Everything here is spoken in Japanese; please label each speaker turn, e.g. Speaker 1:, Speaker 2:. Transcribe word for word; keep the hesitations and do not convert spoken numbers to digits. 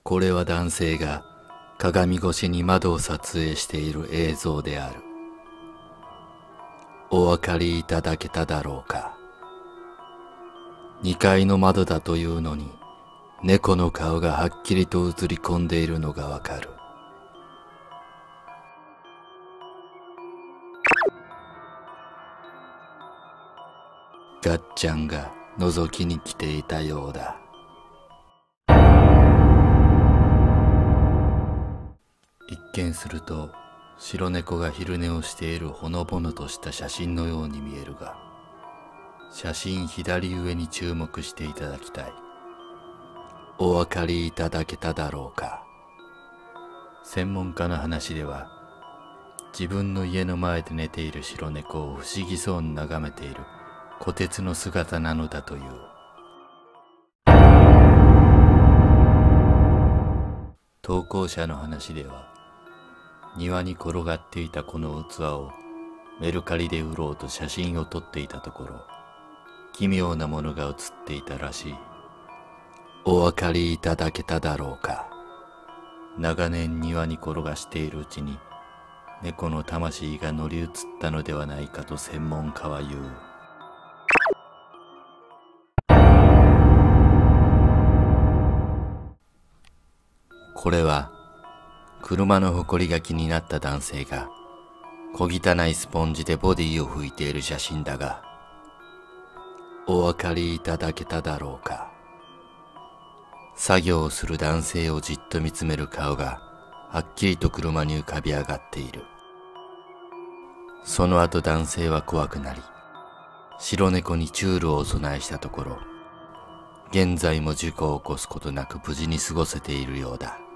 Speaker 1: これは男性が鏡越しに窓を撮影している映像である。お分かりいただけただろうか。にかいの窓だというのに、猫の顔がはっきりと映り込んでいるのがわかる。ガッチャンが覗きに来ていたようだ。一見すると白猫が昼寝をしているほのぼのとした写真のように見えるが、写真左上に注目していただきたい。お分かりいただけただろうか。専門家の話では、自分の家の前で寝ている白猫を不思議そうに眺めている虎鉄の姿なのだという。投稿者の話では、庭に転がっていたこの器をメルカリで売ろうと写真を撮っていたところ、奇妙なものが写っていたらしい。お分かりいただけただろうか。長年庭に転がしているうちに猫の魂が乗り移ったのではないかと専門家は言う。これは車のほこりが気になった男性が小汚いスポンジでボディを拭いている写真だが、お分かりいただけただろうか。作業をする男性をじっと見つめる顔がはっきりと車に浮かび上がっている。その後男性は怖くなり、白猫にチュールをお供えしたところ、現在も事故を起こすことなく無事に過ごせているようだ。